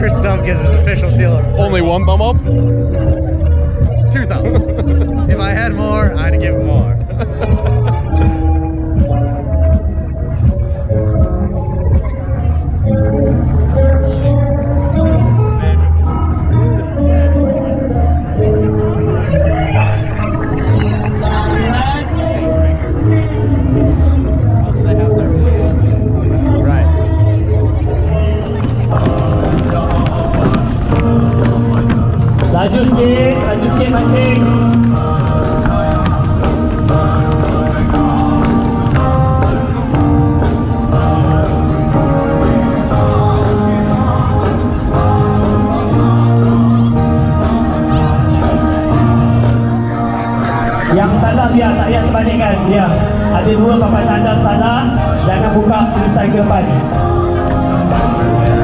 Chris Stubb gives his official seal of approval. Only one thumb up? 2 thumbs. If I had more, I'd give more. Laju sikit mancing. Yang salah biar, tak payah terbalikkan. Biar ada 2 papan tanda salah, jangan buka tulisan ke depan.